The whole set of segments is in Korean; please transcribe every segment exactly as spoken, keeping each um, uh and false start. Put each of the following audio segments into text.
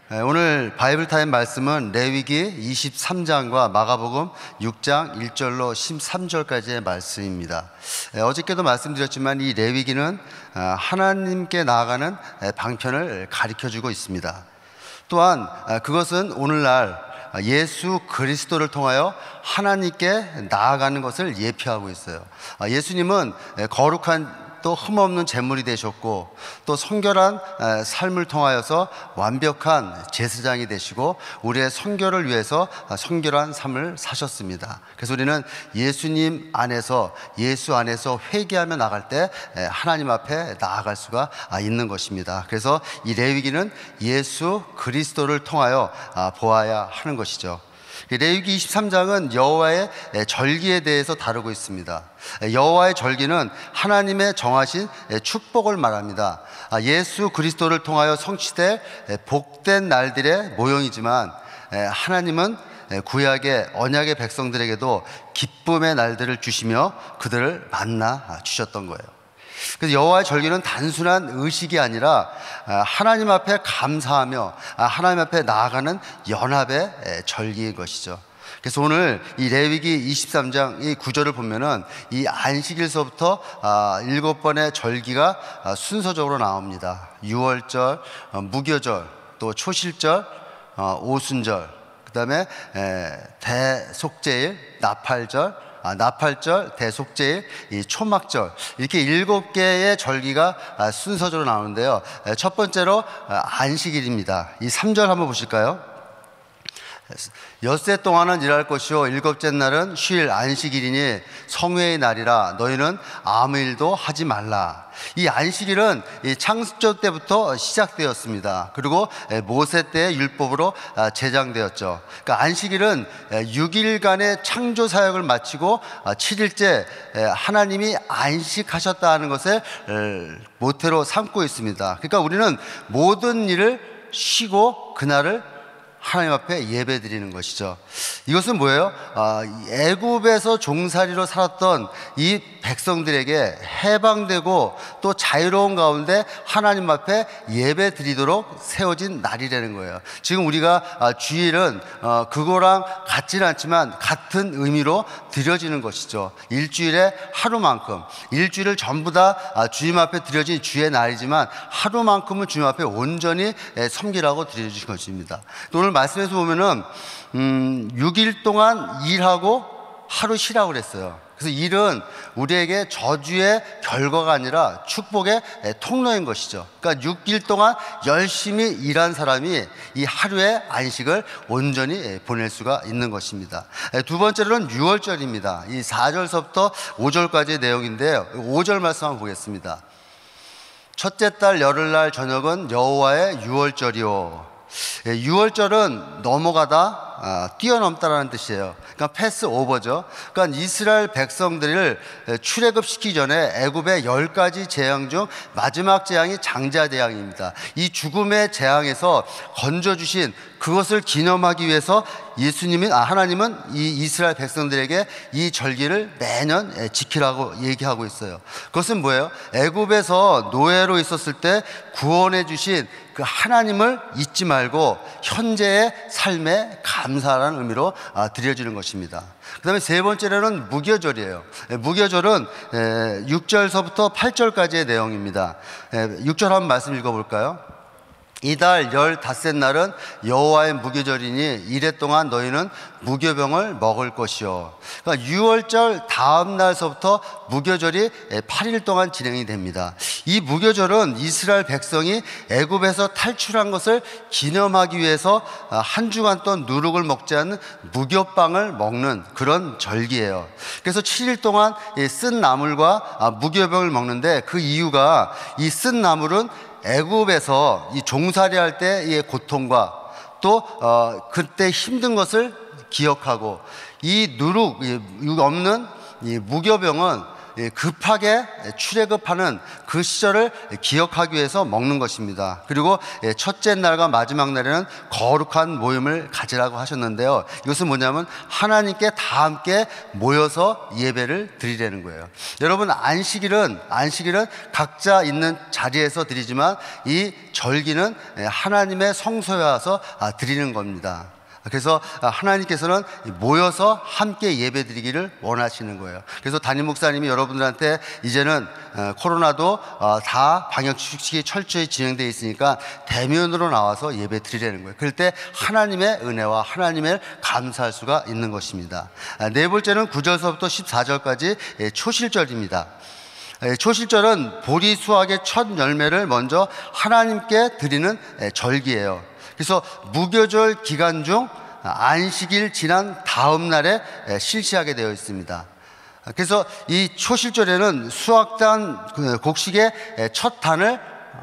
오늘 바이블 타임 말씀은 레위기 이십삼 장과 마가복음 육 장 일 절로 십삼 절까지의 말씀입니다. 어저께도 말씀드렸지만 이 레위기는 하나님께 나아가는 방편을 가르쳐주고 있습니다. 또한 그것은 오늘날 예수 그리스도를 통하여 하나님께 나아가는 것을 예표하고 있어요. 예수님은 거룩한 또 흠없는 제물이 되셨고, 또 성결한 삶을 통하여서 완벽한 제사장이 되시고 우리의 성결을 위해서 성결한 삶을 사셨습니다. 그래서 우리는 예수님 안에서, 예수 안에서 회개하며 나갈 때 하나님 앞에 나아갈 수가 있는 것입니다. 그래서 이 레위기는 예수 그리스도를 통하여 보아야 하는 것이죠. 레위기 이십삼 장은 여호와의 절기에 대해서 다루고 있습니다. 여호와의 절기는 하나님의 정하신 축복을 말합니다. 예수 그리스도를 통하여 성취될 복된 날들의 모형이지만, 하나님은 구약의 언약의 백성들에게도 기쁨의 날들을 주시며 그들을 만나 주셨던 거예요. 그래서 여호와의 절기는 단순한 의식이 아니라 하나님 앞에 감사하며 하나님 앞에 나아가는 연합의 절기인 것이죠. 그래서 오늘 이 레위기 이십삼 장 이 구절을 보면은 이 안식일서부터 일곱 번의 절기가 순서적으로 나옵니다. 유월절, 무교절, 또 초실절, 오순절, 그 다음에 대속죄일, 나팔절, 아, 나팔절, 대속죄일, 이 초막절, 이렇게 일곱 개의 절기가 아, 순서적으로 나오는데요. 첫 번째로 아, 안식일입니다. 이 삼 절 한번 보실까요? 엿새 동안은 일할 것이요 일곱째 날은 쉴 안식일이니 성회의 날이라 너희는 아무 일도 하지 말라. 이 안식일은 이 창조 때부터 시작되었습니다. 그리고 모세 때의 율법으로 제정되었죠. 그러니까 안식일은 육 일간의 창조 사역을 마치고 칠 일째 하나님이 안식하셨다는 것을 모태로 삼고 있습니다. 그러니까 우리는 모든 일을 쉬고 그날을 하나님 앞에 예배 드리는 것이죠. 이것은 뭐예요? 아, 애굽에서 종살이로 살았던 이 백성들에게 해방되고 또 자유로운 가운데 하나님 앞에 예배 드리도록 세워진 날이라는 거예요. 지금 우리가 아, 주일은 어, 그거랑 같지는 않지만 같은 의미로 드려지는 것이죠. 일주일에 하루만큼, 일주일을 전부 다 아, 주님 앞에 드려진 주의 날이지만 하루만큼은 주님 앞에 온전히 에, 섬기라고 드려진 것입니다. 또 오늘 말씀에서 보면은 음, 육 일 동안 일하고 하루 쉬라고 그랬어요. 그래서 일은 우리에게 저주의 결과가 아니라 축복의 통로인 것이죠. 그러니까 육 일 동안 열심히 일한 사람이 이 하루의 안식을 온전히 보낼 수가 있는 것입니다. 두 번째로는 유월절입니다. 이 사 절서부터 오 절까지의 내용인데요. 오 절 말씀 한번 보겠습니다. 첫째 달 열흘날 저녁은 여호와의 유월절이요. 유월절은 넘어가다, 아, 뛰어넘다라는 뜻이에요. 그러니까 패스 오버죠. 그러니까 이스라엘 백성들을 출애굽시키기 전에 애굽의 열 가지 재앙 중 마지막 재앙이 장자 재앙입니다. 이 죽음의 재앙에서 건져주신 그것을 기념하기 위해서 예수님이, 아, 하나님은 이 이스라엘 백성들에게 이 절기를 매년 지키라고 얘기하고 있어요. 그것은 뭐예요? 애굽에서 노예로 있었을 때 구원해 주신 그 하나님을 잊지 말고 현재의 삶에 감사하라는 의미로 드려지는 것입니다. 그 다음에 세 번째로는 무교절이에요. 무교절은 육 절서부터 팔 절까지의 내용입니다. 육 절 한번 말씀 읽어볼까요? 이달 열닷째 날은 여호와의 무교절이니 이래 동안 너희는 무교병을 먹을 것이요. 그러니까 유월절 다음 날서부터 무교절이 팔 일 동안 진행이 됩니다. 이 무교절은 이스라엘 백성이 애굽에서 탈출한 것을 기념하기 위해서 한 주간 동안 누룩을 먹지 않는 무교빵을 먹는 그런 절기예요. 그래서 칠 일 동안 쓴 나물과 무교병을 먹는데, 그 이유가 이 쓴 나물은 애굽에서 이 종살이할 때의 고통과 또 어, 그때 힘든 것을 기억하고, 이 누룩 이 없는 이 무교병은 급하게 출애굽하는 그 시절을 기억하기 위해서 먹는 것입니다. 그리고 첫째 날과 마지막 날에는 거룩한 모임을 가지라고 하셨는데요. 이것은 뭐냐면 하나님께 다 함께 모여서 예배를 드리려는 거예요. 여러분, 안식일은 안식일은 각자 있는 자리에서 드리지만 이 절기는 하나님의 성소에 와서 드리는 겁니다. 그래서 하나님께서는 모여서 함께 예배 드리기를 원하시는 거예요. 그래서 담임 목사님이 여러분들한테 이제는 코로나도 다 방역 수칙이 철저히 진행되어 있으니까 대면으로 나와서 예배 드리려는 거예요. 그럴 때 하나님의 은혜와 하나님을 감사할 수가 있는 것입니다. 네 번째는 구 절서부터 십사 절까지 초실절입니다. 초실절은 보리 수확의 첫 열매를 먼저 하나님께 드리는 절기예요. 그래서 무교절 기간 중 안식일 지난 다음 날에 실시하게 되어 있습니다. 그래서 이 초실절에는 수확단 곡식의 첫 단을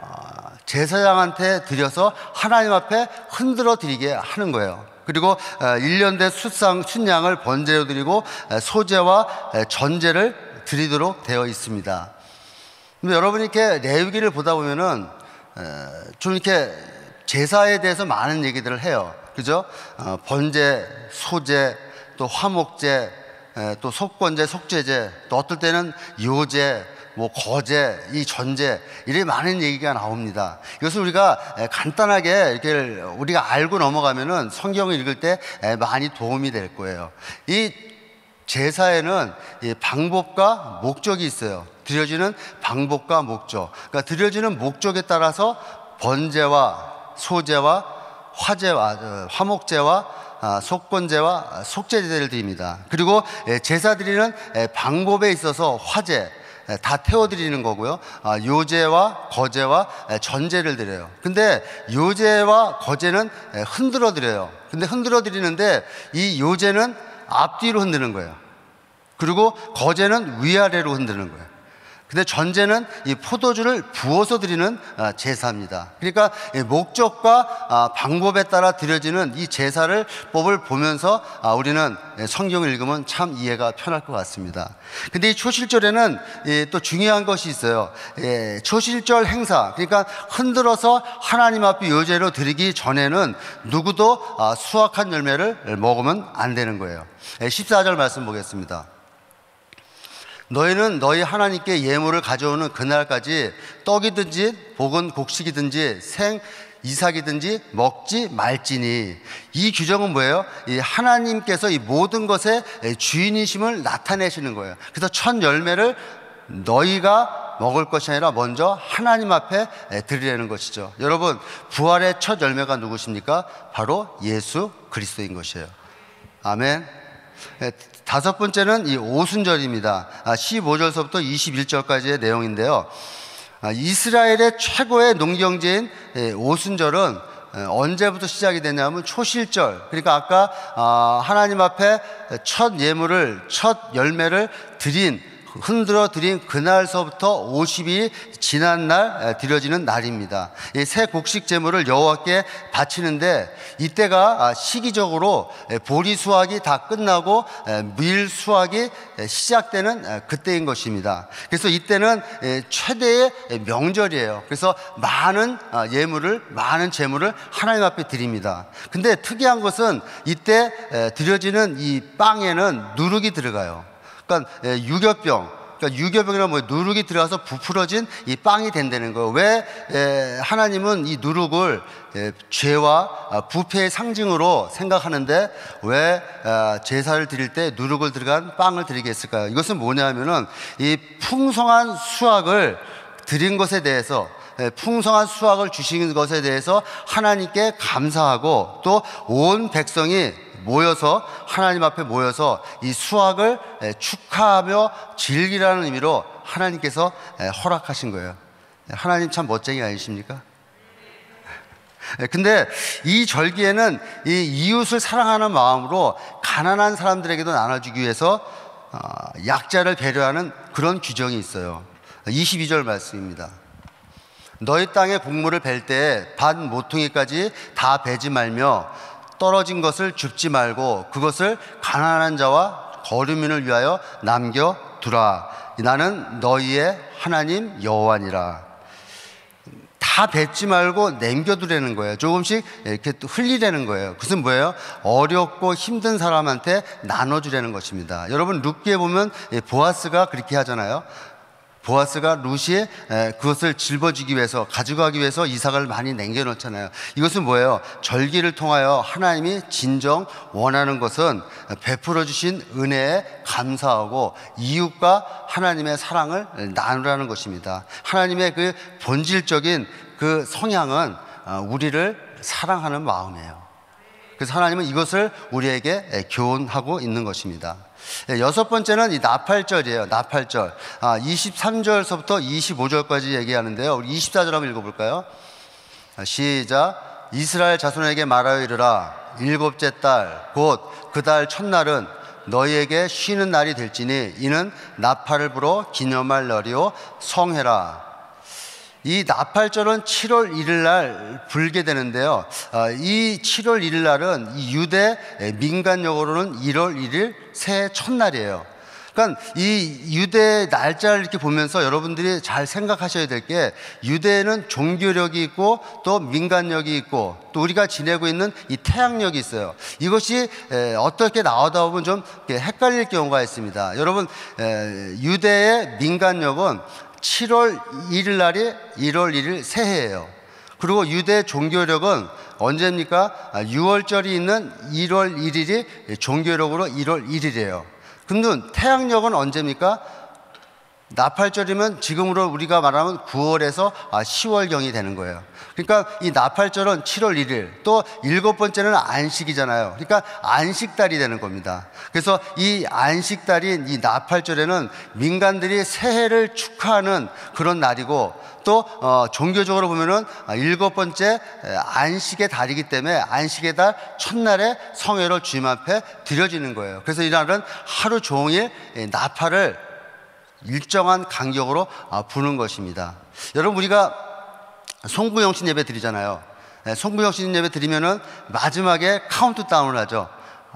제사장한테 드려서 하나님 앞에 흔들어 드리게 하는 거예요. 그리고 일 년 된 숫상, 순양을 번제로 드리고 소제와 전제를 드리도록 되어 있습니다. 근데 여러분이 이렇게 레위기를 보다 보면은 좀 이렇게 제사에 대해서 많은 얘기들을 해요. 그죠? 어, 번제, 소제, 또 화목제, 에, 또 속건제, 속죄제, 또 어떨 때는 요제, 뭐 거제, 이 전제, 이렇게 많은 얘기가 나옵니다. 이것을 우리가 간단하게 이렇게 우리가 알고 넘어가면은 성경을 읽을 때 많이 도움이 될 거예요. 이 제사에는 이 방법과 목적이 있어요. 드려지는 방법과 목적. 그러니까 드려지는 목적에 따라서 번제와 소제와 화제와 화목제와 속건제와 속죄제를 드립니다. 그리고 제사 드리는 방법에 있어서 화제 다 태워드리는 거고요. 요제와 거제와 전제를 드려요. 근데 요제와 거제는 흔들어 드려요. 근데 흔들어 드리는데 이 요제는 앞뒤로 흔드는 거예요. 그리고 거제는 위아래로 흔드는 거예요. 근데 전제는 이 포도주를 부어서 드리는 제사입니다. 그러니까 목적과 방법에 따라 드려지는 이 제사를 법을 보면서 우리는 성경을 읽으면 참 이해가 편할 것 같습니다. 근데 이 초실절에는 또 중요한 것이 있어요. 초실절 행사, 그러니까 흔들어서 하나님 앞에 요제로 드리기 전에는 누구도 수확한 열매를 먹으면 안 되는 거예요. 십사 절 말씀 보겠습니다. 너희는 너희 하나님께 예물을 가져오는 그날까지 떡이든지 혹은 곡식이든지 생 이삭이든지 먹지 말지니. 이 규정은 뭐예요? 이 하나님께서 이 모든 것의 주인이심을 나타내시는 거예요. 그래서 첫 열매를 너희가 먹을 것이 아니라 먼저 하나님 앞에 드리려는 것이죠. 여러분, 부활의 첫 열매가 누구십니까? 바로 예수 그리스도인 것이에요. 아멘. 다섯 번째는 이 오순절입니다. 십오 절서부터 이십일 절까지의 내용인데요. 이스라엘의 최고의 농경제인 오순절은 언제부터 시작이 되냐면 초실절, 그러니까 아까 하나님 앞에 첫 예물을, 첫 열매를 드린, 흔들어 드린 그날서부터 오십 일 지난 날 드려지는 날입니다. 이 새 곡식 제물을 여호와께 바치는데 이때가 시기적으로 보리 수확이 다 끝나고 밀 수확이 시작되는 그때인 것입니다. 그래서 이때는 최대의 명절이에요. 그래서 많은 예물을, 많은 제물을 하나님 앞에 드립니다. 근데 특이한 것은 이때 드려지는 이 빵에는 누룩이 들어가요. 그러니까 유교병, 그러니까 유교병이란 뭐예요? 누룩이 들어가서 부풀어진 이 빵이 된다는 거예요. 왜 에, 하나님은 이 누룩을 에, 죄와 부패의 상징으로 생각하는데 왜 에, 제사를 드릴 때 누룩을 들어간 빵을 드리게 했을까요? 이것은 뭐냐면은 이 풍성한 수확을 드린 것에 대해서, 풍성한 수확을 주신 것에 대해서 하나님께 감사하고 또 온 백성이 모여서 하나님 앞에 모여서 이 수확을 축하하며 즐기라는 의미로 하나님께서 허락하신 거예요. 하나님 참 멋쟁이 아니십니까? 근데 이 절기에는 이 이웃을 사랑하는 마음으로 가난한 사람들에게도 나눠주기 위해서 약자를 배려하는 그런 규정이 있어요. 이십이 절 말씀입니다. 너희 땅의 곡물을 벨 때에 반 모퉁이까지 다 베지 말며 떨어진 것을 줍지 말고 그것을 가난한 자와 거류민을 위하여 남겨두라. 나는 너희의 하나님 여호와니라. 다 뱉지 말고 남겨두라는 거예요. 조금씩 이렇게 또 흘리라는 거예요. 그것은 뭐예요? 어렵고 힘든 사람한테 나눠주라는 것입니다. 여러분 룻기에 보면 보아스가 그렇게 하잖아요. 보아스가 룻이 그것을 짊어지기 위해서, 가져가기 위해서 이삭을 많이 남겨놓잖아요. 이것은 뭐예요? 절기를 통하여 하나님이 진정 원하는 것은 베풀어 주신 은혜에 감사하고 이웃과 하나님의 사랑을 나누라는 것입니다. 하나님의 그 본질적인 그 성향은 우리를 사랑하는 마음이에요. 그래서 하나님은 이것을 우리에게 교훈하고 있는 것입니다. 여섯 번째는 이 나팔절이에요. 나팔절. 아, 이십삼 절서부터 이십오 절까지 얘기하는데요. 우리 이십사 절 한번 읽어볼까요? 시작. 이스라엘 자손에게 말하여 이르라. 일곱째 달 곧 그 달 첫날은 너희에게 쉬는 날이 될지니 이는 나팔을 불어 기념할 날이요 성회라. 이 나팔절은 칠월 일일 날 불게 되는데요. 이 칠월 일일 날은 유대 민간적으로는 일월 일일 새해 첫날이에요. 그러니까 이 유대 날짜를 이렇게 보면서 여러분들이 잘 생각하셔야 될 게, 유대는 종교력이 있고 또 민간력이 있고 또 우리가 지내고 있는 이 태양력이 있어요. 이것이 어떻게 나오다 보면 좀 헷갈릴 경우가 있습니다. 여러분, 유대의 민간력은 칠월 일일 날이 일월 일일 새해예요. 그리고 유대 종교력은 언제입니까? 유월절이 있는 일월 일일이 종교력으로 일월 일일이에요. 근데 태양력은 언제입니까? 나팔절이면 지금으로 우리가 말하면 구월에서 시월경이 되는 거예요. 그러니까 이 나팔절은 칠월 일일, 또 일곱 번째는 안식이잖아요. 그러니까 안식달이 되는 겁니다. 그래서 이 안식달인 이 나팔절에는 민간들이 새해를 축하하는 그런 날이고, 또 어, 종교적으로 보면은 일곱 번째 안식의 달이기 때문에 안식의 달 첫날에 성회로 주님 앞에 드려지는 거예요. 그래서 이날은 하루 종일 나팔을 일정한 간격으로 부는 것입니다. 여러분, 우리가 송구영신 예배 드리잖아요. 송구영신 예배 드리면은 마지막에 카운트다운을 하죠.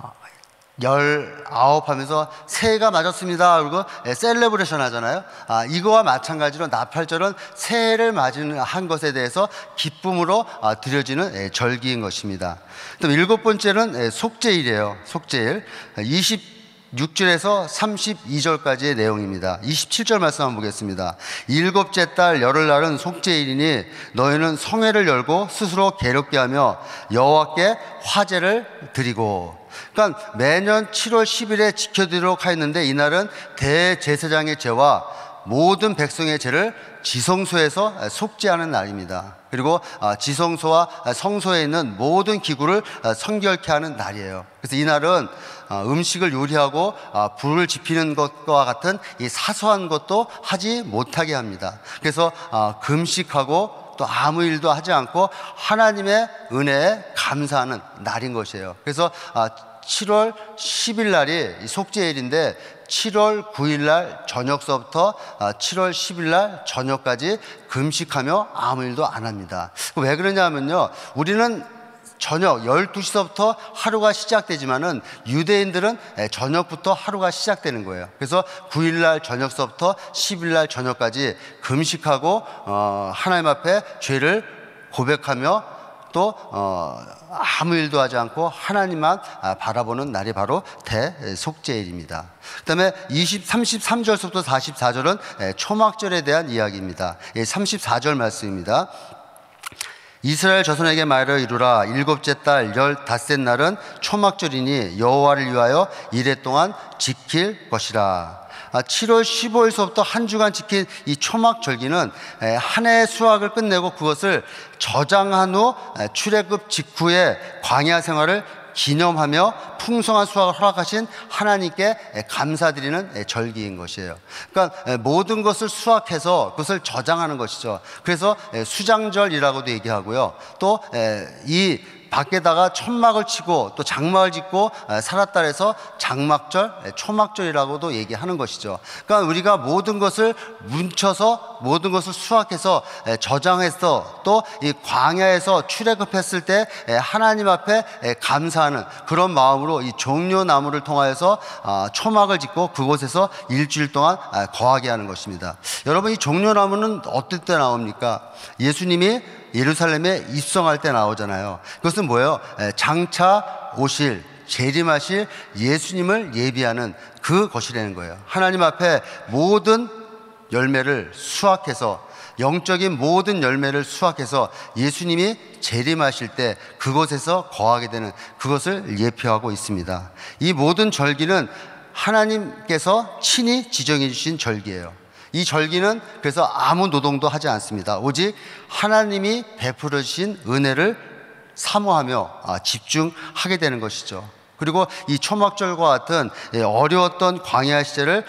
열아홉 하면서 새해가 맞았습니다. 그리고 셀레브레이션 하잖아요. 아, 이거와 마찬가지로 나팔절은 새해를 맞은 한 것에 대해서 기쁨으로 드려지는 절기인 것입니다. 또 일곱 번째는 속죄일이에요. 속죄일. 이십육 절에서 삼십이 절까지의 내용입니다. 이십칠 절 말씀 한번 보겠습니다. 일곱째 달 열흘날은 속죄일이니 너희는 성회를 열고 스스로 괴롭게 하며 여호와께 화제를 드리고. 그러니까 매년 칠월 십일에 지켜드리도록 하였는데, 이날은 대제사장의 죄와 모든 백성의 죄를 지성소에서 속죄하는 날입니다. 그리고 지성소와 성소에 있는 모든 기구를 성결케 하는 날이에요. 그래서 이날은 음식을 요리하고 불을 지피는 것과 같은 이 사소한 것도 하지 못하게 합니다. 그래서 금식하고 또 아무 일도 하지 않고 하나님의 은혜에 감사하는 날인 것이에요. 그래서 칠월 십일 날이 속죄일인데 칠월 구일 날 저녁서부터 칠월 십일 날 저녁까지 금식하며 아무 일도 안 합니다. 왜 그러냐면요, 우리는 저녁 열두 시서부터 하루가 시작되지만은 유대인들은 저녁부터 하루가 시작되는 거예요. 그래서 구일 날 저녁서부터 십일 날 저녁까지 금식하고 어, 하나님 앞에 죄를 고백하며 또 어, 아무 일도 하지 않고 하나님만 바라보는 날이 바로 대속죄일입니다. 그 다음에 삼십삼 절부터 사십사 절은 초막절에 대한 이야기입니다. 삼십사 절 말씀입니다. 이스라엘 자손에게 말하여 이르라. 일곱째 달 열닷째 날은 초막절이니 여호와를 위하여 이래 동안 지킬 것이라. 칠월 십오일서부터 한 주간 지킨 이 초막절기는 한 해의 수확을 끝내고 그것을 저장한 후 출애굽 직후에 광야 생활을 기념하며 풍성한 수확을 허락하신 하나님께 감사드리는 절기인 것이에요. 그러니까 모든 것을 수확해서 그것을 저장하는 것이죠. 그래서 수장절이라고도 얘기하고요. 또 이 밖에다가 천막을 치고 또 장막을 짓고 살았다 해서 장막절, 초막절이라고도 얘기하는 것이죠. 그러니까 우리가 모든 것을 뭉쳐서 모든 것을 수확해서 저장해서 또 이 광야에서 출애굽했을 때 하나님 앞에 감사하는 그런 마음으로 이 종려나무를 통하여서 초막을 짓고 그곳에서 일주일 동안 거하게 하는 것입니다. 여러분, 이 종려나무는 어떨 때 나옵니까? 예수님이 예루살렘에 입성할 때 나오잖아요. 그것은 뭐예요? 장차 오실, 재림하실 예수님을 예비하는 그것이라는 거예요. 하나님 앞에 모든 열매를 수확해서, 영적인 모든 열매를 수확해서 예수님이 재림하실 때 그곳에서 거하게 되는 그것을 예표하고 있습니다. 이 모든 절기는 하나님께서 친히 지정해 주신 절기예요. 이 절기는 그래서 아무 노동도 하지 않습니다. 오직 하나님이 베풀어 주신 은혜를 사모하며 집중하게 되는 것이죠. 그리고 이 초막절과 같은 어려웠던 광야 시절을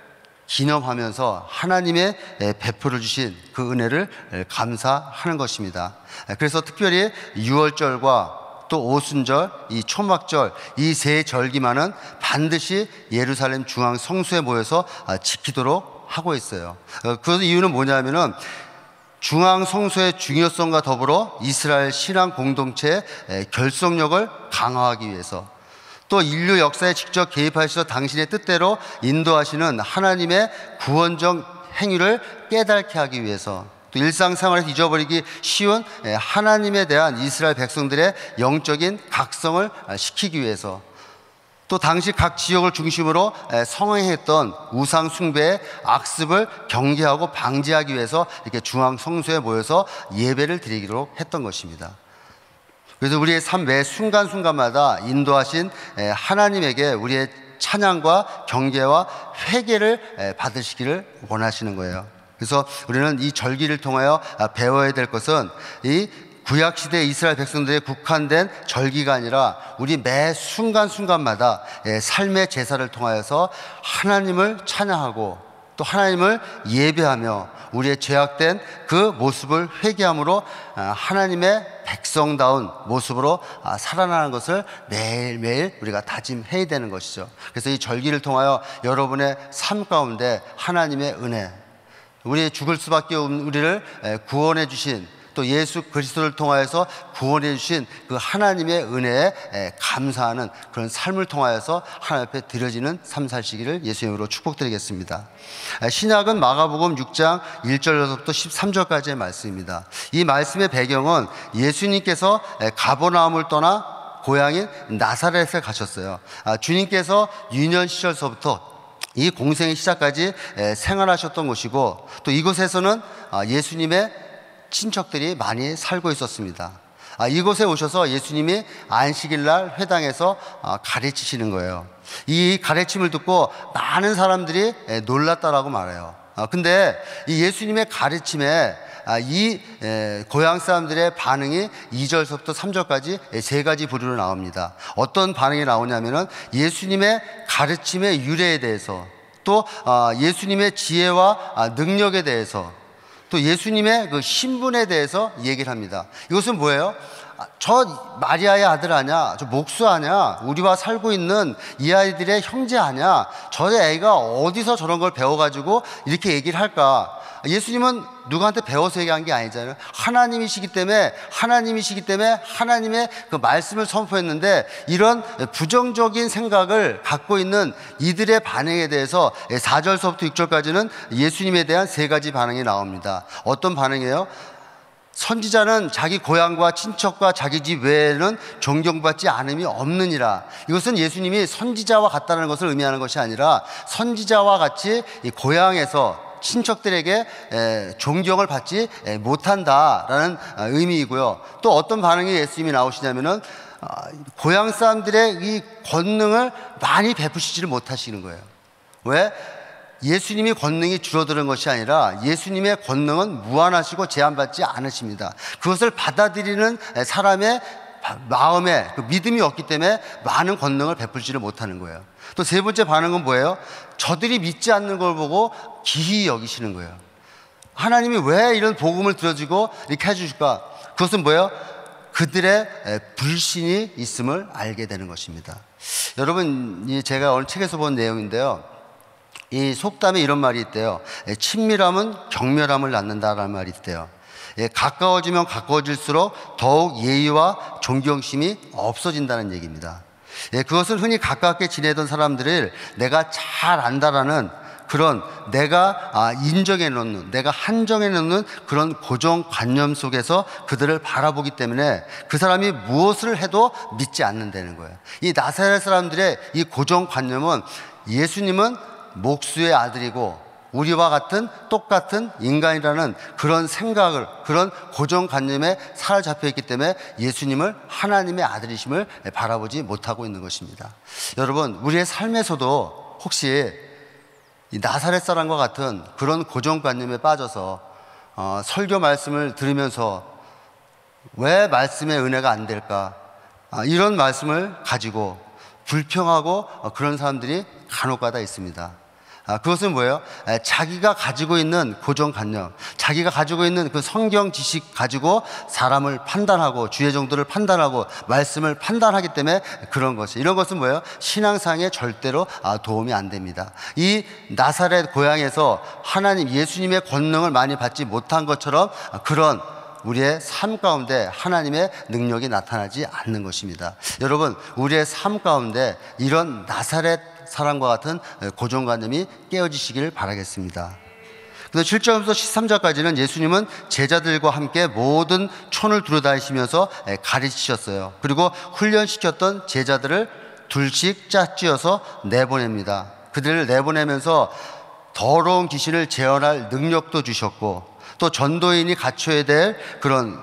기념하면서 하나님의 베풀어 주신 그 은혜를 감사하는 것입니다. 그래서 특별히 유월절과 또 오순절, 이 초막절, 이 세 절기만은 반드시 예루살렘 중앙 성소에 모여서 지키도록 하고 있어요. 그 이유는 뭐냐면은 중앙 성소의 중요성과 더불어 이스라엘 신앙 공동체의 결속력을 강화하기 위해서, 또 인류 역사에 직접 개입하셔서 당신의 뜻대로 인도하시는 하나님의 구원적 행위를 깨닫게 하기 위해서, 또 일상생활에서 잊어버리기 쉬운 하나님에 대한 이스라엘 백성들의 영적인 각성을 시키기 위해서, 또 당시 각 지역을 중심으로 성행했던 우상 숭배의 악습을 경계하고 방지하기 위해서 이렇게 중앙 성소에 모여서 예배를 드리도록 했던 것입니다. 그래서 우리의 삶 매 순간순간마다 인도하신 하나님에게 우리의 찬양과 경계와 회개를 받으시기를 원하시는 거예요. 그래서 우리는 이 절기를 통하여 배워야 될 것은 이 구약시대 이스라엘 백성들의 국한된 절기가 아니라 우리 매 순간순간마다 삶의 제사를 통하여서 하나님을 찬양하고 또 하나님을 예배하며 우리의 죄악된 그 모습을 회개함으로 하나님의 백성다운 모습으로 살아나는 것을 매일매일 우리가 다짐해야 되는 것이죠. 그래서 이 절기를 통하여 여러분의 삶 가운데 하나님의 은혜, 우리의 죽을 수밖에 없는 우리를 구원해 주신, 또 예수 그리스도를 통하여서 구원해 주신 그 하나님의 은혜에 감사하는 그런 삶을 통하여서 하나님 앞에 드려지는 삶 사시기를 예수의 이름으로 축복드리겠습니다. 신약은 마가복음 육 장 일 절부터 십삼 절까지의 말씀입니다. 이 말씀의 배경은 예수님께서 가버나움을 떠나 고향인 나사렛에 가셨어요. 주님께서 유년 시절서부터 이 공생의 시작까지 생활하셨던 곳이고, 또 이곳에서는 예수님의 친척들이 많이 살고 있었습니다. 아, 이곳에 오셔서 예수님이 안식일날 회당에서 아, 가르치시는 거예요. 이 가르침을 듣고 많은 사람들이 에, 놀랐다라고 말해요. 아, 근데 이 예수님의 가르침에 아, 이 에, 고향 사람들의 반응이 이 절서부터 삼 절까지 세 가지 부류로 나옵니다. 어떤 반응이 나오냐면은 예수님의 가르침의 유래에 대해서, 또 아, 예수님의 지혜와 아, 능력에 대해서, 또 예수님의 그 신분에 대해서 얘기를 합니다. 이것은 뭐예요? 저 마리아의 아들 아냐? 저 목수 아냐? 우리와 살고 있는 이 아이들의 형제 아냐? 저 애가 어디서 저런 걸 배워가지고 이렇게 얘기를 할까? 예수님은 누구한테 배워서 얘기한 게 아니잖아요. 하나님이시기 때문에 하나님이시기 때문에 하나님의 그 말씀을 선포했는데, 이런 부정적인 생각을 갖고 있는 이들의 반응에 대해서 사 절서부터 육 절까지는 예수님에 대한 세 가지 반응이 나옵니다. 어떤 반응이에요? 선지자는 자기 고향과 친척과 자기 집 외에는 존경받지 않음이 없느니라. 이것은 예수님이 선지자와 같다는 것을 의미하는 것이 아니라 선지자와 같이 이 고향에서 친척들에게 에, 존경을 받지 에, 못한다라는 아, 의미이고요. 또 어떤 반응이 예수님이 나오시냐면은 아, 고향 사람들의 이 권능을 많이 베푸시지를 못하시는 거예요. 왜? 예수님이 권능이 줄어드는 것이 아니라 예수님의 권능은 무한하시고 제한받지 않으십니다. 그것을 받아들이는 사람의 마음에 그 믿음이 없기 때문에 많은 권능을 베풀지를 못하는 거예요. 또 세 번째 반응은 뭐예요? 저들이 믿지 않는 걸 보고 기히 여기시는 거예요. 하나님이 왜 이런 복음을 들어주고 이렇게 해주실까? 그것은 뭐예요? 그들의 불신이 있음을 알게 되는 것입니다. 여러분, 제가 오늘 책에서 본 내용인데요, 이 속담에 이런 말이 있대요. 친밀함은 경멸함을 낳는다라는 말이 있대요. 가까워지면 가까워질수록 더욱 예의와 존경심이 없어진다는 얘기입니다. 그것은 흔히 가깝게 지내던 사람들을 내가 잘 안다라는 그런 내가 인정해 놓는, 내가 한정해 놓는 그런 고정관념 속에서 그들을 바라보기 때문에 그 사람이 무엇을 해도 믿지 않는다는 거예요. 이 나사렛 사람들의 이 고정관념은 예수님은 목수의 아들이고 우리와 같은 똑같은 인간이라는 그런 생각을, 그런 고정관념에 사로잡혀 있기 때문에 예수님을 하나님의 아들이심을 바라보지 못하고 있는 것입니다. 여러분, 우리의 삶에서도 혹시 이 나사렛 사람과 같은 그런 고정관념에 빠져서 어, 설교 말씀을 들으면서 왜 말씀의 은혜가 안 될까, 아, 이런 말씀을 가지고 불평하고 어, 그런 사람들이 간혹가다 있습니다. 아, 그것은 뭐예요? 에, 자기가 가지고 있는 고정관념, 자기가 가지고 있는 그 성경 지식 가지고 사람을 판단하고 주의 정도를 판단하고 말씀을 판단하기 때문에 그런 것이, 이런 것은 뭐예요? 신앙상에 절대로 아, 도움이 안 됩니다. 이 나사렛 고향에서 하나님 예수님의 권능을 많이 받지 못한 것처럼 그런 우리의 삶 가운데 하나님의 능력이 나타나지 않는 것입니다. 여러분, 우리의 삶 가운데 이런 나사렛 사람과 같은 고정관념이 깨어지시길 바라겠습니다. 그래서 칠 절부터 십삼 절까지는 예수님은 제자들과 함께 모든 촌을 두루다니시면서 가르치셨어요. 그리고 훈련시켰던 제자들을 둘씩 짝지어서 내보냅니다. 그들을 내보내면서 더러운 귀신을 제어할 능력도 주셨고, 또 전도인이 갖춰야 될 그런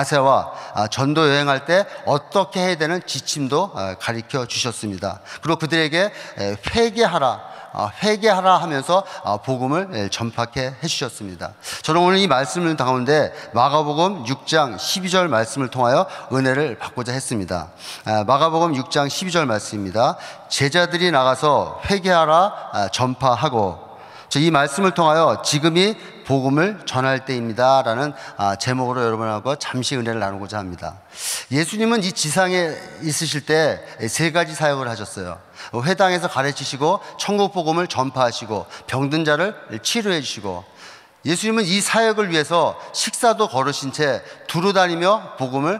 자세와 전도 여행할 때 어떻게 해야 되는 지침도 가르쳐 주셨습니다. 그리고 그들에게 회개하라, 회개하라 하면서 복음을 전파케 해주셨습니다. 저는 오늘 이 말씀 가운데 마가복음 육 장 십이 절 말씀을 통하여 은혜를 받고자 했습니다. 마가복음 육 장 십이 절 말씀입니다. 제자들이 나가서 회개하라 전파하고, 이 말씀을 통하여 지금이 복음을 전할 때입니다 라는 제목으로 여러분하고 잠시 은혜를 나누고자 합니다. 예수님은 이 지상에 있으실 때 세 가지 사역을 하셨어요. 회당에서 가르치시고, 천국 복음을 전파하시고, 병든 자를 치료해 주시고, 예수님은 이 사역을 위해서 식사도 거르신 채 두루다니며 복음을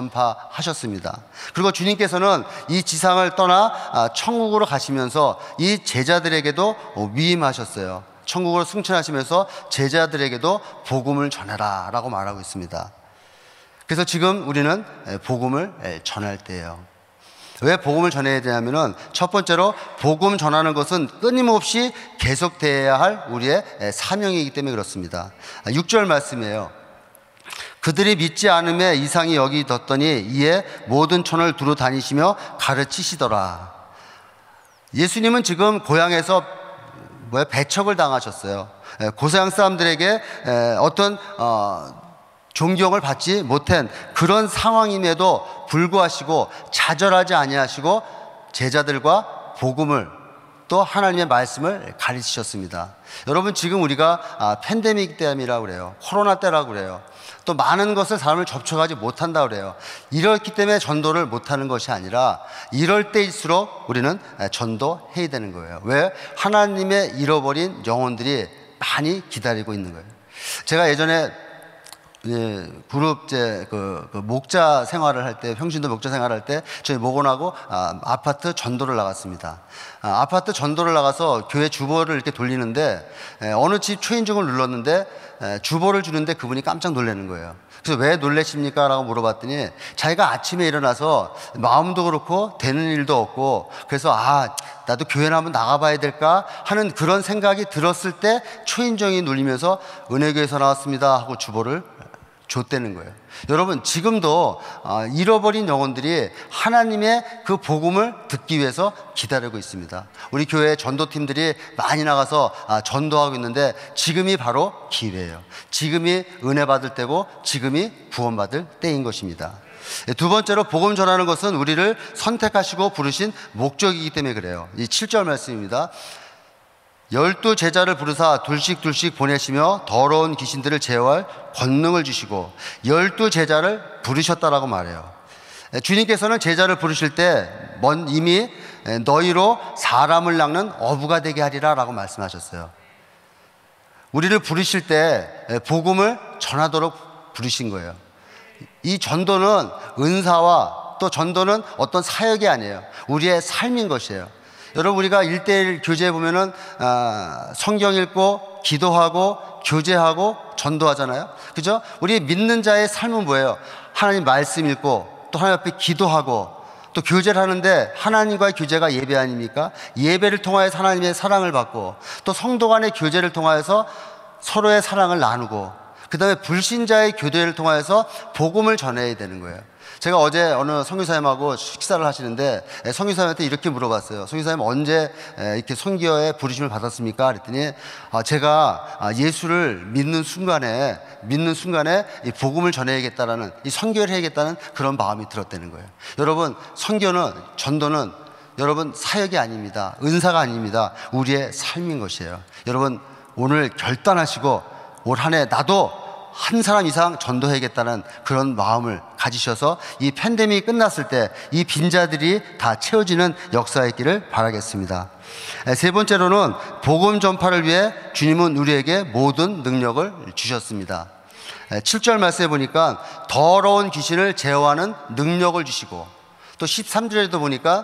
전파하셨습니다. 그리고 주님께서는 이 지상을 떠나 천국으로 가시면서 이 제자들에게도 위임하셨어요. 천국으로 승천하시면서 제자들에게도 복음을 전해라 라고 말하고 있습니다. 그래서 지금 우리는 복음을 전할 때예요. 왜 복음을 전해야 되냐면은 첫 번째로 복음 전하는 것은 끊임없이 계속되어야 할 우리의 사명이기 때문에 그렇습니다. 육 절 말씀이에요. 그들이 믿지 않음에 이상히 여기뒀더니 이에 모든 촌을 두루 다니시며 가르치시더라. 예수님은 지금 고향에서 뭐야 배척을 당하셨어요. 고향 사람들에게 어떤 어, 존경을 받지 못한 그런 상황임에도 불구하시고 좌절하지 아니하시고 제자들과 복음을, 또 하나님의 말씀을 가르치셨습니다. 여러분, 지금 우리가 아, 팬데믹 때이라고 그래요. 코로나 때라고 그래요. 또 많은 것을 사람을 접촉하지 못한다고 그래요. 이렇기 때문에 전도를 못하는 것이 아니라 이럴 때일수록 우리는 전도해야 되는 거예요. 왜? 하나님의 잃어버린 영혼들이 많이 기다리고 있는 거예요. 제가 예전에 예, 그룹 이제 그, 그 목자 생활을 할 때, 평신도 목자 생활을 할 때 저희 목원하고 아, 아파트 전도를 나갔습니다. 아, 아파트 전도를 나가서 교회 주보를 이렇게 돌리는데 에, 어느 집 초인종을 눌렀는데 에, 주보를 주는데 그분이 깜짝 놀라는 거예요. 그래서 왜 놀라십니까? 라고 물어봤더니 자기가 아침에 일어나서 마음도 그렇고 되는 일도 없고, 그래서 아 나도 교회나 한번 나가봐야 될까 하는 그런 생각이 들었을 때 초인종이 눌리면서 은혜교회에서 나왔습니다 하고 주보를 줬다는 거예요. 여러분, 지금도 잃어버린 영혼들이 하나님의 그 복음을 듣기 위해서 기다리고 있습니다. 우리 교회 전도팀들이 많이 나가서 전도하고 있는데 지금이 바로 기회예요. 지금이 은혜 받을 때고 지금이 구원받을 때인 것입니다. 두 번째로 복음 전하는 것은 우리를 선택하시고 부르신 목적이기 때문에 그래요. 이 칠 절 말씀입니다. 열두 제자를 부르사 둘씩 둘씩 보내시며 더러운 귀신들을 제어할 권능을 주시고 열두 제자를 부르셨다라고 말해요. 주님께서는 제자를 부르실 때 이미 너희로 사람을 낚는 어부가 되게 하리라 라고 말씀하셨어요. 우리를 부르실 때 복음을 전하도록 부르신 거예요. 이 전도는 은사와 또 전도는 어떤 사역이 아니에요. 우리의 삶인 것이에요. 여러분, 우리가 일대일 교제에 보면은 아, 성경 읽고 기도하고 교제하고 전도하잖아요. 그죠? 우리 믿는 자의 삶은 뭐예요? 하나님 말씀 읽고 또 하나님 앞에 기도하고 또 교제를 하는데 하나님과의 교제가 예배 아닙니까? 예배를 통하여서 하나님의 사랑을 받고 또 성도 간의 교제를 통하여서 서로의 사랑을 나누고 그 다음에 불신자의 교대를 통하여서 복음을 전해야 되는 거예요. 제가 어제 어느 선교사님하고 식사를 하시는데 선교사님한테 이렇게 물어봤어요. 선교사님 언제 이렇게 선교에 부르심을 받았습니까? 그랬더니 제가 예수를 믿는 순간에 믿는 순간에 이 복음을 전해야겠다라는 이 선교를 해야겠다는 그런 마음이 들었다는 거예요. 여러분, 선교는 전도는 여러분 사역이 아닙니다. 은사가 아닙니다. 우리의 삶인 것이에요. 여러분, 오늘 결단하시고 올 한 해 나도 한 사람 이상 전도해야겠다는 그런 마음을 가지셔서 이 팬데믹이 끝났을 때 이 빈자들이 다 채워지는 역사가 있기를 바라겠습니다. 세 번째로는 복음 전파를 위해 주님은 우리에게 모든 능력을 주셨습니다. 칠 절 말씀에 보니까 더러운 귀신을 제어하는 능력을 주시고 또 십삼 절에도 보니까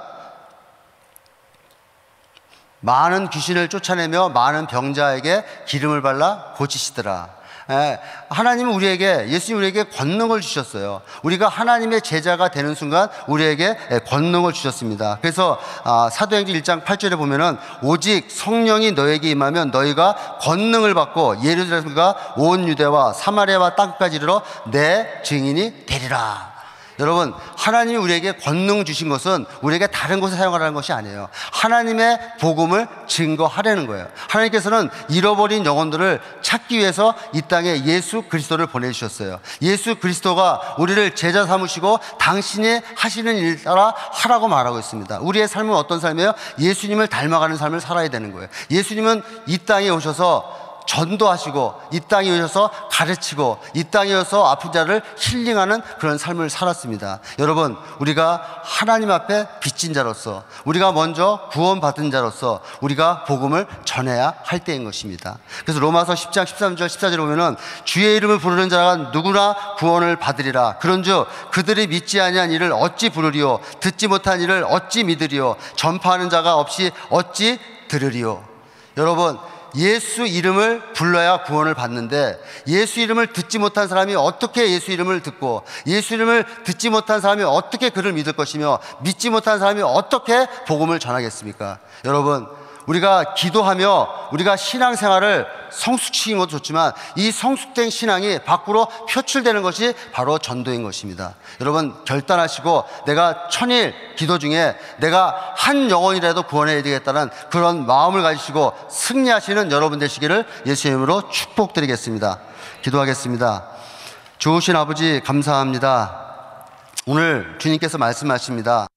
많은 귀신을 쫓아내며 많은 병자에게 기름을 발라 고치시더라. 하나님은 우리에게, 예수님 우리에게 권능을 주셨어요. 우리가 하나님의 제자가 되는 순간 우리에게 권능을 주셨습니다. 그래서 사도행전 일 장 팔 절에 보면은 오직 성령이 너에게 임하면 너희가 권능을 받고 예루살렘과 온 유대와 사마리아와 땅까지 이르러 내 증인이 되리라. 여러분, 하나님이 우리에게 권능 주신 것은 우리에게 다른 곳에 사용하라는 것이 아니에요. 하나님의 복음을 증거하려는 거예요. 하나님께서는 잃어버린 영혼들을 찾기 위해서 이 땅에 예수 그리스도를 보내주셨어요. 예수 그리스도가 우리를 제자 삼으시고 당신이 하시는 일 따라 하라고 말하고 있습니다. 우리의 삶은 어떤 삶이에요? 예수님을 닮아가는 삶을 살아야 되는 거예요. 예수님은 이 땅에 오셔서 전도하시고 이 땅에 오셔서 가르치고 이 땅에 오셔서 아픈 자를 힐링하는 그런 삶을 살았습니다. 여러분, 우리가 하나님 앞에 빚진 자로서, 우리가 먼저 구원받은 자로서 우리가 복음을 전해야 할 때인 것입니다. 그래서 로마서 십 장 십삼 절 십사 절에 보면은 주의 이름을 부르는 자가 누구나 구원을 받으리라. 그런즉 그들이 믿지 아니한 이를 어찌 부르리요? 듣지 못한 이를 어찌 믿으리요? 전파하는 자가 없이 어찌 들으리요? 여러분, 예수 이름을 불러야 구원을 받는데 예수 이름을 듣지 못한 사람이 어떻게 예수 이름을 듣고 예수 이름을 듣지 못한 사람이 어떻게 그를 믿을 것이며 믿지 못한 사람이 어떻게 복음을 전하겠습니까? 여러분, 우리가 기도하며 우리가 신앙생활을 성숙시킨 것도 좋지만 이 성숙된 신앙이 밖으로 표출되는 것이 바로 전도인 것입니다. 여러분, 결단하시고 내가 천일 기도 중에 내가 한 영혼이라도 구원해야 되겠다는 그런 마음을 가지시고 승리하시는 여러분 되시기를 예수의 이름으로 축복드리겠습니다. 기도하겠습니다. 좋으신 아버지 감사합니다. 오늘 주님께서 말씀하십니다.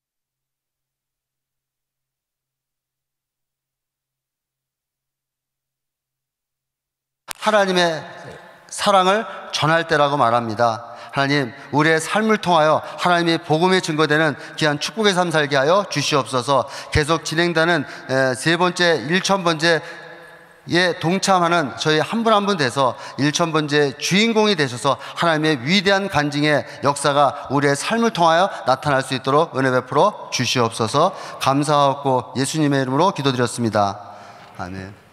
하나님의 사랑을 전할 때라고 말합니다. 하나님, 우리의 삶을 통하여 하나님의 복음에 증거되는 귀한 축복의 삶 살게 하여 주시옵소서. 계속 진행되는 세 번째 일천 번째 에 동참하는 저희 한 분 한 분 돼서 일천 번째 주인공이 되셔서 하나님의 위대한 간증의 역사가 우리의 삶을 통하여 나타날 수 있도록 은혜 베풀어 주시옵소서. 감사하고 예수님의 이름으로 기도드렸습니다. 아멘.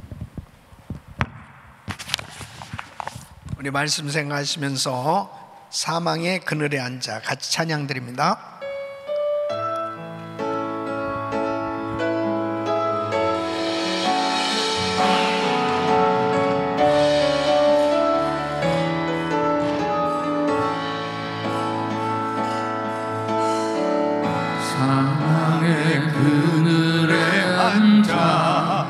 우리 말씀 생각하시면서 사망의 그늘에 앉아 같이 찬양드립니다. 사망의 그늘에 앉아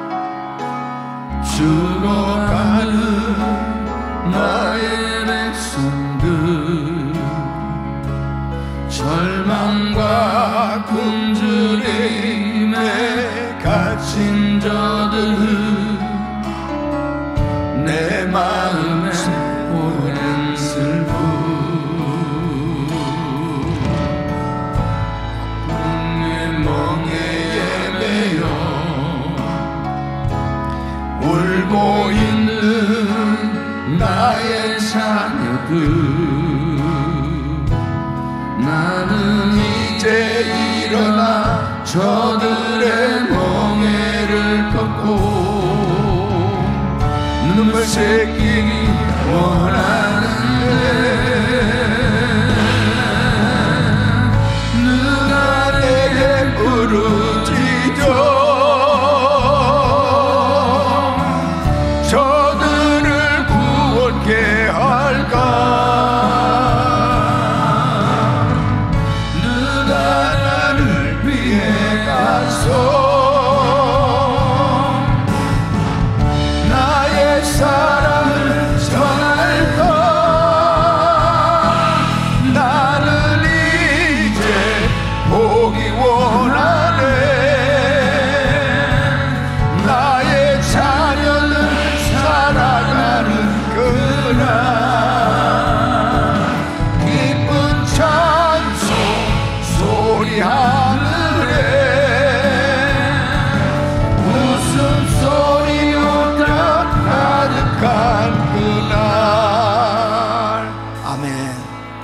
죽어가는 나의 백성들, 절망과 굶주림에 갇힌 저 가득 나는 이제 일어나 저들의 멍에를 꺾고 눈물 새기기 원하는데 누가 내게 부르짖어 저들을 구원케 할까 누가 나를 위해 가서 나의 사랑을 전할까 나를 이제 보기 원하네 나의 자녀들 살아가는 그날 기쁜 찬송 소리 하늘에 웃음소리로 가득한 그날. 아멘.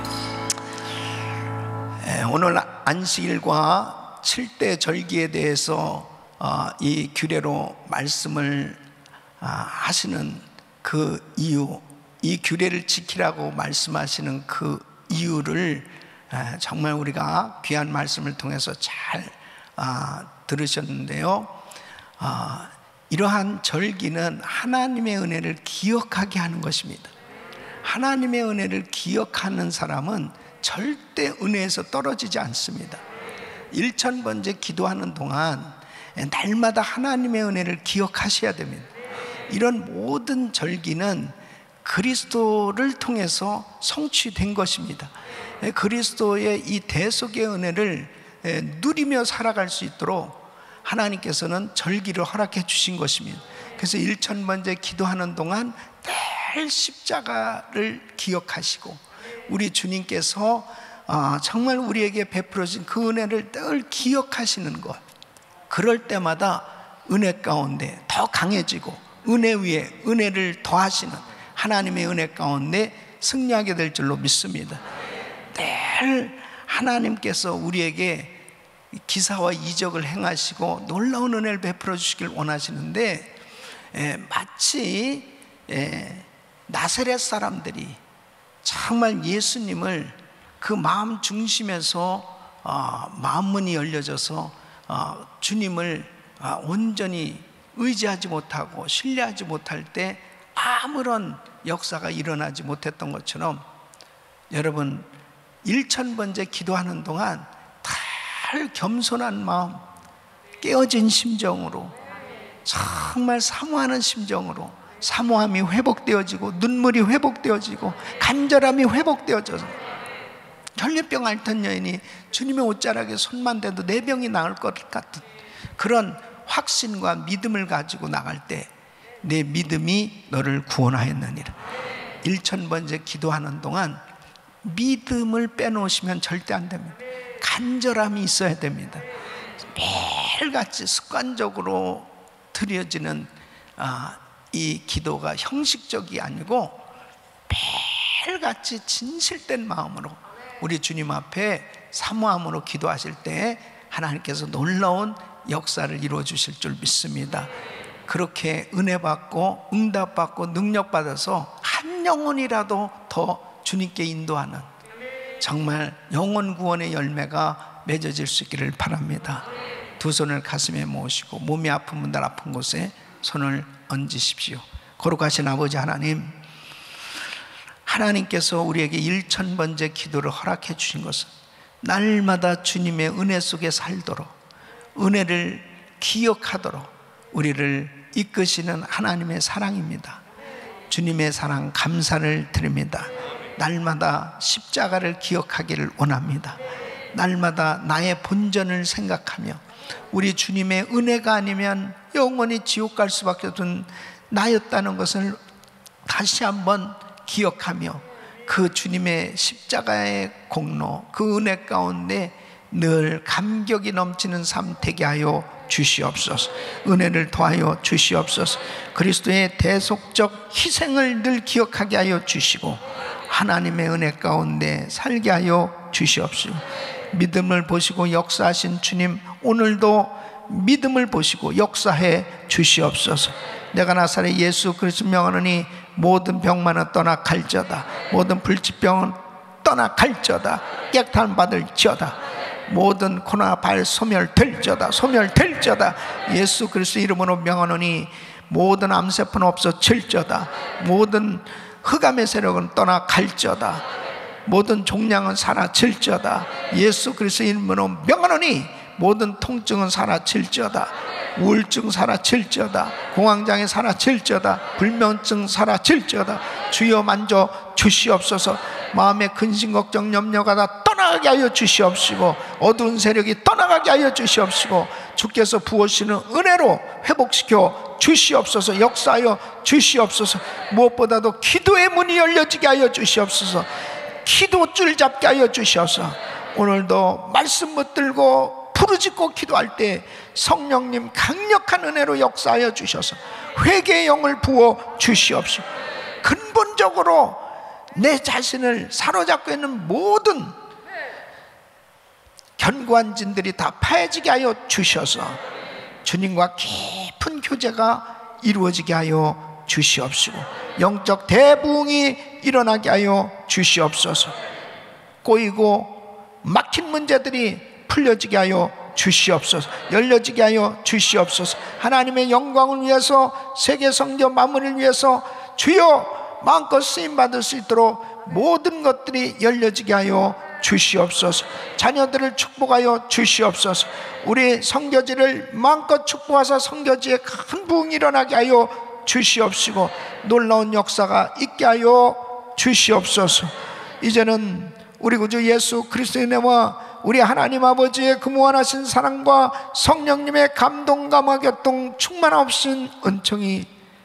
예, 오늘 안식일과 칠대 절기에 대해서 어, 이 규례로 말씀을 아, 하시는 그 이유, 이 규례를 지키라고 말씀하시는 그 이유를 에, 정말 우리가 귀한 말씀을 통해서 잘 아, 들으셨는데요. 아, 이러한 절기는 하나님의 은혜를 기억하게 하는 것입니다. 하나님의 은혜를 기억하는 사람은 절대 은혜에서 떨어지지 않습니다. 일천번째 기도하는 동안 날마다 하나님의 은혜를 기억하셔야 됩니다. 이런 모든 절기는 그리스도를 통해서 성취된 것입니다. 그리스도의 이 대속의 은혜를 누리며 살아갈 수 있도록 하나님께서는 절기를 허락해 주신 것입니다. 그래서 일천번째 기도하는 동안 늘 십자가를 기억하시고 우리 주님께서 정말 우리에게 베풀어진 그 은혜를 늘 기억하시는 것, 그럴 때마다 은혜 가운데 더 강해지고 은혜 위에 은혜를 더하시는 하나님의 은혜 가운데 승리하게 될 줄로 믿습니다. 늘 하나님께서 우리에게 기사와 이적을 행하시고 놀라운 은혜를 베풀어 주시길 원하시는데 에, 마치 에, 나사렛 사람들이 정말 예수님을 그 마음 중심에서 어, 마음문이 열려져서 어, 주님을 어, 온전히 의지하지 못하고 신뢰하지 못할 때 아무런 역사가 일어나지 못했던 것처럼 여러분 일천번째 기도하는 동안 늘 겸손한 마음, 깨어진 심정으로 정말 사모하는 심정으로 사모함이 회복되어지고 눈물이 회복되어지고 간절함이 회복되어져서 혈류병 앓던 여인이 주님의 옷자락에 손만 대도 내 병이 나을 것 같은 그런 확신과 믿음을 가지고 나갈 때 내 믿음이 너를 구원하였느니라. 일천번째 기도하는 동안 믿음을 빼놓으시면 절대 안 됩니다. 간절함이 있어야 됩니다. 매일같이 습관적으로 드려지는 아, 이 기도가 형식적이 아니고 매일같이 진실된 마음으로 우리 주님 앞에 사모함으로 기도하실 때 하나님께서 놀라운 역사를 이루어 주실 줄 믿습니다. 그렇게 은혜 받고 응답 받고 능력 받아서 한 영혼이라도 더 주님께 인도하는 정말 영혼 구원의 열매가 맺어질 수 있기를 바랍니다. 두 손을 가슴에 모으시고 몸이 아픈 분들 아픈 곳에 손을 얹으십시오. 거룩하신 아버지 하나님, 하나님께서 우리에게 일천번째 기도를 허락해 주신 것은 날마다 주님의 은혜 속에 살도록 은혜를 기억하도록 우리를 이끄시는 하나님의 사랑입니다. 주님의 사랑 감사를 드립니다. 날마다 십자가를 기억하기를 원합니다. 날마다 나의 본전을 생각하며 우리 주님의 은혜가 아니면 영원히 지옥 갈 수밖에 없는 나였다는 것을 다시 한번 기억하며 그 주님의 십자가의 공로, 그 은혜 가운데 늘 감격이 넘치는 삶 되게 하여 주시옵소서. 은혜를 더하여 주시옵소서. 그리스도의 대속적 희생을 늘 기억하게 하여 주시고 하나님의 은혜 가운데 살게 하여 주시옵시고, 믿음을 보시고 역사하신 주님, 오늘도 믿음을 보시고 역사해 주시옵소서. 내가 나사렛 예수 그리스도 명하노니 모든 병만은 떠나 갈지어다. 모든 불치병은 떠나 갈지어다. 깨끗함 받을지어다. 모든 코로나 발 소멸될지어다. 소멸될지어다. 예수 그리스도 이름으로 명하노니 모든 암세포는 없어질지어다. 모든 흑암의 세력은 떠나 갈지어다. 모든 종양은 사라질지어다. 예수 그리스도 이름으로 명하노니 모든 통증은 사라질지어다. 우울증 사라질지어다. 공황장애 사라질지어다. 불면증 사라질지어다. 주여 만져 주시옵소서. 마음의 근심 걱정 염려가 다 떠나가게 하여 주시옵시고, 어두운 세력이 떠나가게 하여 주시옵시고, 주께서 부으시는 은혜로 회복시켜 주시옵소서. 역사하여 주시옵소서. 무엇보다도 기도의 문이 열려지게 하여 주시옵소서. 기도줄 잡게 하여 주시옵소서. 오늘도 말씀 붙들고 부르짖고 기도할 때 성령님 강력한 은혜로 역사하여 주셔서 회개의 영을 부어 주시옵시고, 근본적으로 내 자신을 사로잡고 있는 모든 견고한 진들이 다 파해지게 하여 주셔서 주님과 깊은 교제가 이루어지게 하여 주시옵시고, 영적 대부흥이 일어나게 하여 주시옵소서. 꼬이고 막힌 문제들이 풀려지게 하여 주시옵소서. 열려지게 하여 주시옵소서. 하나님의 영광을 위해서, 세계 성교 마무리를 위해서 주여 마음껏 쓰임받을 수 있도록 모든 것들이 열려지게 하여 주시옵소서. 자녀들을 축복하여 주시옵소서. 우리 선교지를 마음껏 축복하사 선교지에 큰 부흥이 일어나게 하여 주시옵시고, 놀라운 역사가 있게 하여 주시옵소서. 이제는 우리 구주 예수 그리스도의 은혜와 우리 하나님 아버지의 그 무한하신 사랑과 성령님의 감동 감화 교통 충만하신 은총이,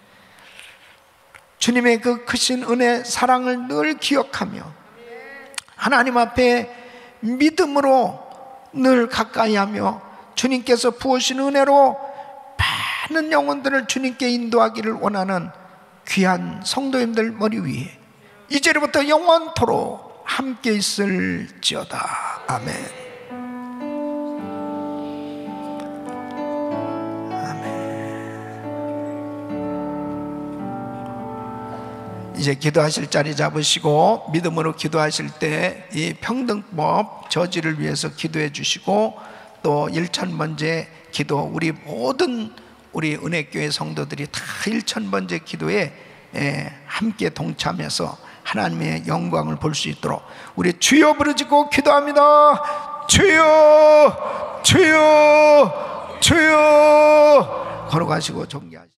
주님의 그 크신 은혜 사랑을 늘 기억하며 하나님 앞에 믿음으로 늘 가까이하며 주님께서 부으신 은혜로 많은 영혼들을 주님께 인도하기를 원하는 귀한 성도님들 머리 위에 이제부터 영원토록 함께 있을지어다. 아멘. 아멘. 이제 기도하실 자리 잡으시고 믿음으로 기도하실 때 이 평등법 저지를 위해서 기도해 주시고, 또 일천 번째 기도, 우리 모든 우리 은혜교회 성도들이 다 일천 번째 기도에 함께 동참해서 하나님의 영광을 볼 수 있도록 우리 주여 부르짖고 기도합니다. 주여, 주여, 주여 걸어가시고 존귀하시고